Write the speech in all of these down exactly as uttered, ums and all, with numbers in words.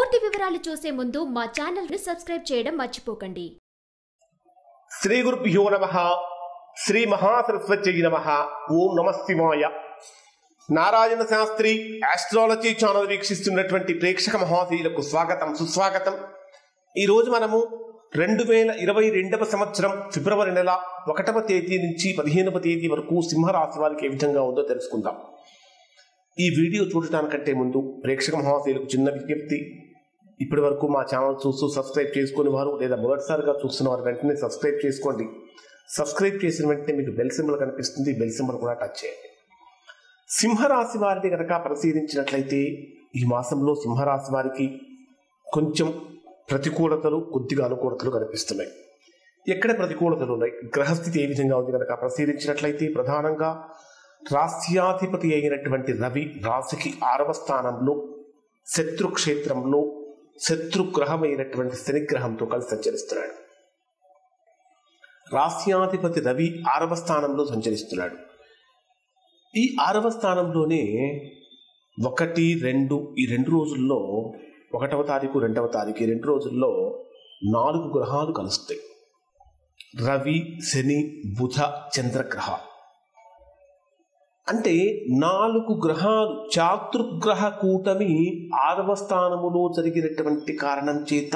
పూర్తి వివరాలు చూసే ముందు మా ఛానల్ ని సబ్స్క్రైబ్ చేయడం మర్చిపోకండి. శ్రీ గురుభ్యో నమః. శ్రీ మహాసరస్వత్యై నమః. ఓం నమః శివాయ. నారాయణ శాస్త్రి ఆస్ట్రాలజీ ఛానల్ వీక్షిస్తున్నటువంటి ప్రేక్షక మహాశీలకు స్వాగతం, సుస్వాగతం. ఈరోజు మనము రెండు వేల ఇరవై రెండవ సంవత్సరం ఫిబ్రవరి నెల ఒకటవ తేదీ నుంచి పదిహేనవ తేదీ వరకు సింహరాశి వారికి ఏ విధంగా ఉందో తెలుసుకుందాం. ఈ వీడియో చూడటానికంటే ముందు ప్రేక్షక మహాశీలకు చిన్న విజ్ఞప్తి. ఇప్పటి వరకు మా ఛానల్ చూస్తూ సబ్స్క్రైబ్ చేసుకునే వారు లేదా మొదటిసారిగా చూస్తున్న వారు వెంటనే సబ్స్క్రైబ్ చేసుకోండి. సబ్స్క్రైబ్ చేసిన వెంటనే మీకు బెల్ సింబల్ కనిపిస్తుంది. బెల్ సింబల్ కూడా టచ్ చేయండి. సింహరాశి వారిని కనుక పరిశీలించినట్లయితే ఈ మాసంలో సింహరాశి వారికి కొంచెం ప్రతికూలతలు, కొద్దిగా అనుకూలతలు కనిపిస్తున్నాయి. ఎక్కడ ప్రతికూలతలు ఉన్నాయి, గ్రహస్థితి ఏ విధంగా ఉంది కనుక పరిశీలించినట్లయితే ప్రధానంగా రాస్యాధిపతి అయినటువంటి రవి రాశికి ఆరవ స్థానంలో శత్రుక్షేత్రంలో శత్రుగ్రహమైనటువంటి శనిగ్రహంతో కలిసి సంచరిస్తున్నాడు. రాస్యాధిపతి రవి ఆరవ స్థానంలో సంచరిస్తున్నాడు. ఈ ఆరవ స్థానంలోనే ఒకటి రెండు ఈ రెండు రోజుల్లో ఒకటవ తారీఖు రెండవ తారీఖు ఈ రెండు రోజుల్లో నాలుగు గ్రహాలు కలుస్తాయి. రవి, శని, బుధ, చంద్రగ్రహ అంటే నాలుగు గ్రహాలు చాతుర్గ్రహ కూటమి ఆరవ స్థానములో జరిగినటువంటి కారణం చేత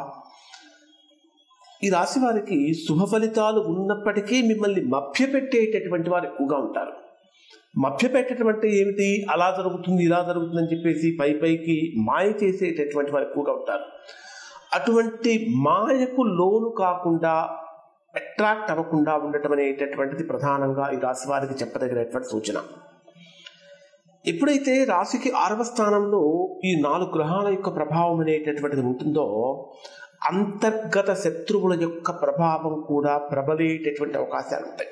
ఈ రాశి వారికి శుభ ఫలితాలు ఉన్నప్పటికీ మిమ్మల్ని మభ్యపెట్టేటటువంటి వారు ఎక్కువగా ఉంటారు. మభ్యపెట్టడం అంటే ఏమిటి, అలా జరుగుతుంది ఇలా జరుగుతుంది అని చెప్పేసి పై పైకి మాయ చేసేటటువంటి వారు ఎక్కువగా ఉంటారు. అటువంటి మాయకు లోను కాకుండా అట్రాక్ట్ అవ్వకుండా ఉండటం అనేటటువంటిది ప్రధానంగా ఈ రాశి వారికి చెప్పదగినటువంటి సూచన. ఎప్పుడైతే రాశికి ఆరవ స్థానంలో ఈ నాలుగు గ్రహాల యొక్క ప్రభావం అనేటటువంటిది ఉంటుందో అంతర్గత శత్రువుల యొక్క ప్రభావం కూడా ప్రబలేటటువంటి అవకాశాలు ఉంటాయి.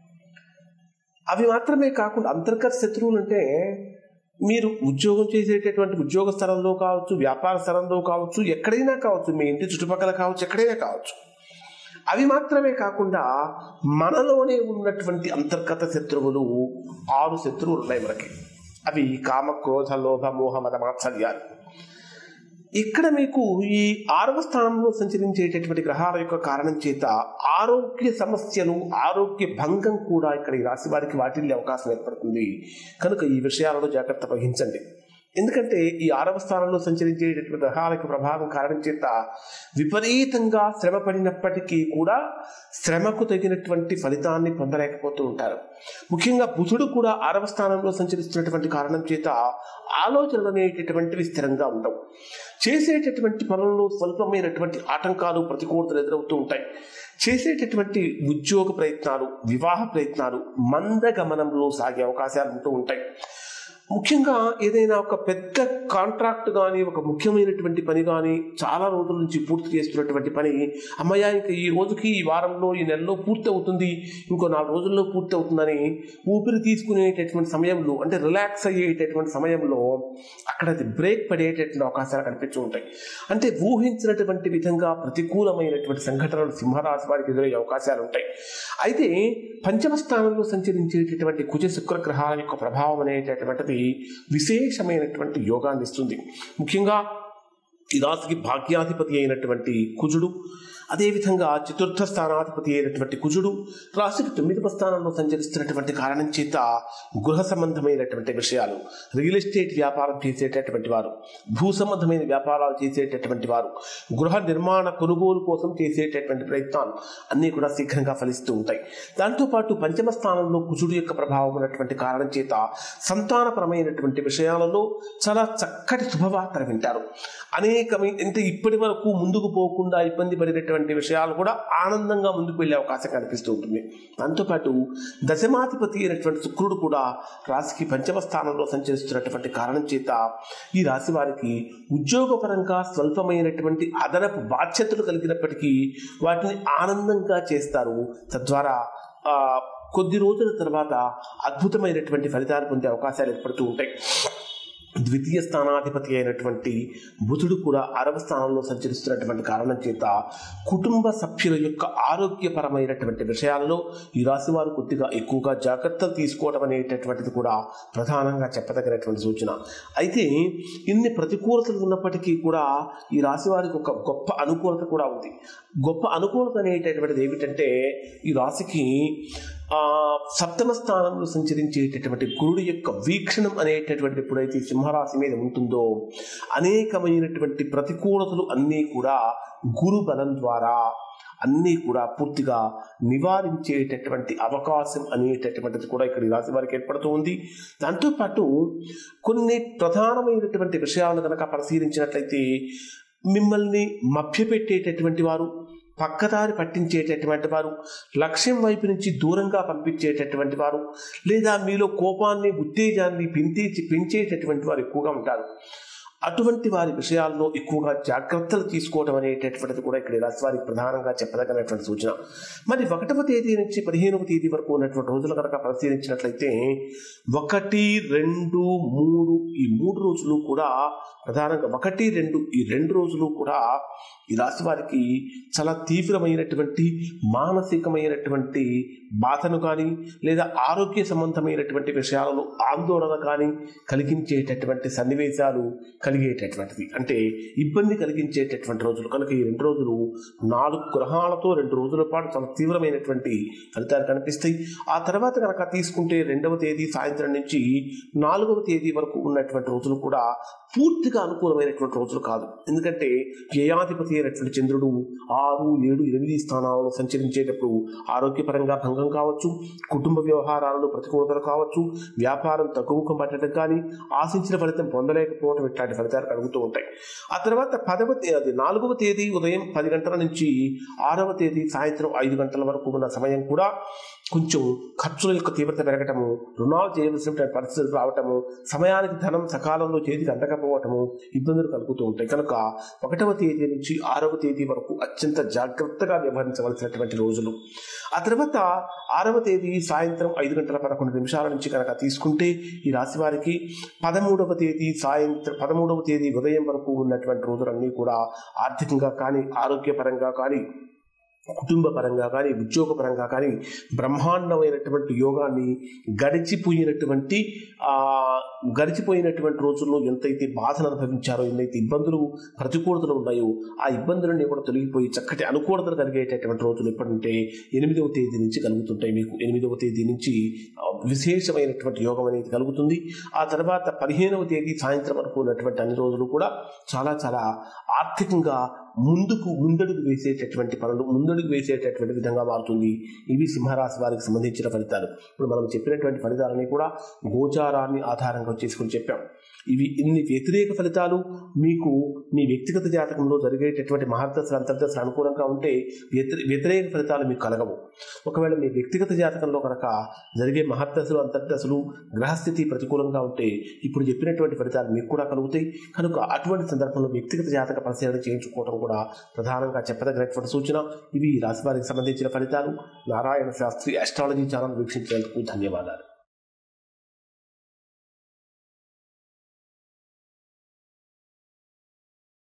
అవి మాత్రమే కాకుండా అంతర్గత శత్రువులు అంటే మీరు ఉద్యోగం చేసేటటువంటి ఉద్యోగ స్థలంలో కావచ్చు, వ్యాపార స్థలంలో కావచ్చు, ఎక్కడైనా కావచ్చు, మీ ఇంటి చుట్టుపక్కల కావచ్చు, ఎక్కడైనా కావచ్చు. అవి మాత్రమే కాకుండా మనలోనే ఉన్నటువంటి అంతర్గత శత్రువులు ఆరు శత్రువులు ఉన్నాయి మనకి. అవి కామ, క్రోధ, లోభ, మోహ, మద, మాత్సర్యాలు. ఇక్కడ మీకు ఈ ఆరవ స్థానంలో సంచరించేటటువంటి గ్రహాల యొక్క కారణం చేత ఆరోగ్య సమస్యలు, ఆరోగ్య భంగం కూడా ఇక్కడ ఈ రాశి వారికి వాటిల్లే అవకాశం ఏర్పడుతుంది. కనుక ఈ విషయాలలో జాగ్రత్త వహించండి. ఎందుకంటే ఈ ఆరవ స్థానంలో సంచరించేటటువంటి గ్రహాల యొక్క ప్రభావం కారణం చేత విపరీతంగా శ్రమ పడినప్పటికీ కూడా శ్రమకు తగినటువంటి ఫలితాన్ని పొందలేకపోతూ ఉంటారు. ముఖ్యంగా బుధుడు కూడా ఆరవ స్థానంలో సంచరిస్తున్నటువంటి కారణం చేత ఆలోచనలు అనేటటువంటివి స్థిరంగా ఉండవు. చేసేటటువంటి పనుల్లో స్వల్పమైనటువంటి ఆటంకాలు, ప్రతికూలతలు ఎదురవుతూ ఉంటాయి. చేసేటటువంటి ఉద్యోగ ప్రయత్నాలు, వివాహ ప్రయత్నాలు మందగమనంలో సాగే అవకాశాలు ఉంటూ ఉంటాయి. ముఖ్యంగా ఏదైనా ఒక పెద్ద కాంట్రాక్ట్ కానీ, ఒక ముఖ్యమైనటువంటి పని కానీ చాలా రోజుల నుంచి పూర్తి చేస్తున్నటువంటి పని అమ్మయ్య ఇంకా ఈ రోజుకి, ఈ వారంలో, ఈ నెలలో పూర్తి అవుతుంది, ఇంకో నాలుగు రోజుల్లో పూర్తి అవుతుందని ఊపిరి తీసుకునేటటువంటి సమయంలో, అంటే రిలాక్స్ అయ్యేటటువంటి సమయంలో అక్కడ అది బ్రేక్ పడేటటువంటి అవకాశాలు కనిపిస్తూ ఉంటాయి. అంటే ఊహించినటువంటి విధంగా ప్రతికూలమైనటువంటి సంఘటనలు సింహరాశి వారికి ఎదురయ్యే అవకాశాలు ఉంటాయి. అయితే పంచమ స్థానంలో సంచరించేటటువంటి కుజ శుక్ర గ్రహాల యొక్క ప్రభావం అనేటటువంటిది విశేషమైనటువంటి యోగాన్ని ఇస్తుంది. ముఖ్యంగా ఈ రాశికి భాగ్యాధిపతి అయినటువంటి కుజుడు, అదేవిధంగా చతుర్థ స్థానాధిపతి అయినటువంటి కుజుడు రాశికి తొమ్మిదవ స్థానంలో సంచరిస్తున్నటువంటి కారణం చేత గృహ సంబంధమైనటువంటి విషయాలు, రియల్ ఎస్టేట్ వ్యాపారం చేసేటటువంటి వారు, భూ సంబంధమైన వ్యాపారాలు చేసేటటువంటి వారు, గృహ నిర్మాణ కొనుగోలు కోసం చేసేటటువంటి ప్రయత్నాలు అన్నీ కూడా శీఘ్రంగా ఫలిస్తూ ఉంటాయి. దాంతోపాటు పంచమ స్థానంలో కుజుడు యొక్క ప్రభావం ఉన్నటువంటి కారణం చేత సంతానపరమైనటువంటి విషయాలలో చాలా చక్కటి శుభవార్తలు వింటారు. అనేకమైన అంటే ఇప్పటి వరకు ముందుకు పోకుండా ఇబ్బంది పడినటువంటి విషయాలు కూడా ఆనందంగా ముందుకు వెళ్ళే అవకాశం కనిపిస్తూ ఉంటుంది. దాంతోపాటు దశమాధిపతి అయినటువంటి శుక్రుడు కూడా రాశికి పంచమ స్థానంలో సంచరిస్తున్నటువంటి కారణం చేత ఈ రాశి వారికి ఉద్యోగపరంగా స్వల్పమైనటువంటి అదనపు బాధ్యతలు కలిగినప్పటికీ వాటిని ఆనందంగా చేస్తారు. తద్వారా కొద్ది రోజుల తర్వాత అద్భుతమైనటువంటి ఫలితాలు పొందే అవకాశాలు ఏర్పడుతూ ఉంటాయి. ద్వితీయ స్థానాధిపతి అయినటువంటి బుధుడు కూడా ఆరవ స్థానంలో సంచరిస్తున్నటువంటి కారణం చేత కుటుంబ సభ్యుల యొక్క ఆరోగ్యపరమైనటువంటి విషయాలలో ఈ రాశి వారు కొద్దిగా ఎక్కువగా జాగ్రత్తలు తీసుకోవడం అనేటటువంటిది కూడా ప్రధానంగా చెప్పదగినటువంటి సూచన. అయితే ఇన్ని ప్రతికూలతలు ఉన్నప్పటికీ కూడా ఈ రాశి వారికి ఒక గొప్ప అనుకూలత కూడా ఉంది. గొప్ప అనుకూలత అనేటటువంటిది ఏమిటంటే ఈ రాశికి ఆ సప్తమ స్థానంలో సంచరించేటటువంటి గురుడు యొక్క వీక్షణం అనేటటువంటి ఎప్పుడైతే సింహరాశి మీద ఉంటుందో అనేకమైనటువంటి ప్రతికూలతలు అన్నీ కూడా గురు బలం ద్వారా అన్నీ కూడా పూర్తిగా నివారించేటటువంటి అవకాశం అనేటటువంటిది కూడా ఇక్కడ ఈ రాశి వారికి ఏర్పడుతూ ఉంది. దాంతోపాటు కొన్ని ప్రధానమైనటువంటి విషయాలను కనుక పరిశీలించినట్లయితే మిమ్మల్ని మభ్యపెట్టేటటువంటి వారు, పక్కదారి పట్టించేటటువంటి వారు, లక్ష్యం వైపు నుంచి దూరంగా పంపించేటటువంటి వారు, లేదా మీలో కోపాన్ని ఉత్తేజాన్ని పెంచి పెంచేటటువంటి వారు ఎక్కువగా ఉంటారు. అటువంటి వారి విషయాల్లో ఎక్కువగా జాగ్రత్తలు తీసుకోవడం అనేటటువంటిది కూడా ఇక్కడ రాశి వారికి ప్రధానంగా చెప్పదగినటువంటి సూచన. మరి ఒకటవ తేదీ నుంచి పదిహేనవ తేదీ వరకు ఉన్నటువంటి రోజులు కనుక పరిశీలించినట్లయితే ఒకటి రెండు మూడు ఈ మూడు రోజులు కూడా ప్రధానంగా ఒకటి రెండు ఈ రెండు రోజులు కూడా ఈ రాశి వారికి చాలా తీవ్రమైనటువంటి మానసికమైనటువంటి బాధను కానీ లేదా ఆరోగ్య సంబంధమైనటువంటి విషయాలలో ఆందోళన కానీ కలిగించేటటువంటి సన్నివేశాలు కలిగేటటువంటిది, అంటే ఇబ్బంది కలిగించేటటువంటి రోజులు కనుక ఈ రెండు రోజులు నాలుగు గ్రహాలతో రెండు రోజుల పాటు చాలా తీవ్రమైనటువంటి ఫలితాలు కనిపిస్తాయి. ఆ తర్వాత కనుక తీసుకుంటే రెండవ తేదీ సాయంత్రం నుంచి నాలుగవ తేదీ వరకు ఉన్నటువంటి రోజులు కూడా పూర్తిగా అనుకూలమైనటువంటి రోజులు కాదు. ఎందుకంటే వ్యయాధిపతి అయినటువంటి చంద్రుడు ఆరు ఏడు ఎనిమిది స్థానాలను సంచరించేటప్పుడు ఆరోగ్యపరంగా భంగం కావచ్చు, కుటుంబ వ్యవహారాలలో ప్రతికూలతలు కావచ్చు, వ్యాపారం తగ్గుముఖం పట్టడం కానీ, ఆశించిన ఫలితం పొందలేకపోవడం ఇట్లాంటి ఫలితాలు కలుగుతూ ఉంటాయి. ఆ తర్వాత పదవ తేదీ నాలుగవ తేదీ ఉదయం పది గంటల నుంచి ఆరవ తేదీ సాయంత్రం ఐదు గంటల వరకు ఉన్న సమయం కూడా కొంచెం ఖర్చుల యొక్క తీవ్రత పెరగటము, రుణాలు చేయవలసినటువంటి పరిస్థితులు రావటము, సమయానికి ధనం సకాలంలో చేతికి అందకపోవటము ఇబ్బందులు కలుగుతూ ఉంటాయి. కనుక ఒకటవ తేదీ నుంచి ఆరవ తేదీ వరకు అత్యంత జాగ్రత్తగా వ్యవహరించవలసినటువంటి రోజులు. ఆ తర్వాత ఆరవ తేదీ సాయంత్రం ఐదు గంటల పదకొండు నిమిషాల నుంచి కనుక తీసుకుంటే ఈ రాశి వారికి పదమూడవ తేదీ సాయంత్రం పదమూడవ తేదీ ఉదయం వరకు ఉన్నటువంటి రోజులన్నీ కూడా ఆర్థికంగా కానీ, ఆరోగ్యపరంగా కానీ, కుటుంబ పరంగా కానీ, ఉద్యోగపరంగా కానీ బ్రహ్మాండమైనటువంటి యోగాన్ని గడిచిపోయినటువంటి ఆ గడిచిపోయినటువంటి రోజుల్లో ఎంతైతే బాధను అనుభవించారో, ఎన్నైతే ఇబ్బందులు ప్రతికూలతలు ఉన్నాయో ఆ ఇబ్బందులన్నీ కూడా తొలగిపోయి చక్కటి అనుకూలతలు కలిగేటటువంటి రోజులు ఎప్పుడంటే ఎనిమిదవ తేదీ నుంచి కలుగుతుంటాయి. మీకు ఎనిమిదవ తేదీ నుంచి విశేషమైనటువంటి యోగం అనేది కలుగుతుంది. ఆ తర్వాత పదిహేనవ తేదీ సాయంత్రం వరకు ఉన్నటువంటి అన్ని రోజులు కూడా చాలా చాలా ఆర్థికంగా ముందుకు ముందడుగు వేసేటటువంటి పనులు ముందడుగు వేసేటటువంటి విధంగా మారుతుంది. ఇవి సింహరాశి వారికి సంబంధించిన ఫలితాలు. ఇప్పుడు మనం చెప్పినటువంటి ఫలితాలని కూడా గోచారాన్ని ఆధారంగా చేసుకుని చెప్పాం. ఇవి ఇన్ని వ్యతిరేక ఫలితాలు మీకు మీ వ్యక్తిగత జాతకంలో జరిగేటటువంటి మహర్దశలు అంతర్దశలు అనుకూలంగా ఉంటే వ్యతిరేక ఫలితాలు మీకు కలగవు. ఒకవేళ మీ వ్యక్తిగత జాతకంలో కనుక జరిగే మహర్దశలు అంతర్దశలు గ్రహస్థితి ప్రతికూలంగా ఉంటే ఇప్పుడు చెప్పినటువంటి ఫలితాలు మీకు కూడా కలుగుతాయి. కనుక అటువంటి సందర్భంలో వ్యక్తిగత జాతక పరిశీలన చేయించుకోవడం కూడా ప్రధానంగా చెప్పదగినటువంటి సూచన. ఇవి రాశి వారికి సంబంధించిన ఫలితాలు. నారాయణ శాస్త్రి ఆస్ట్రాలజీ ఛానల్ వీక్షించేందుకు ధన్యవాదాలు.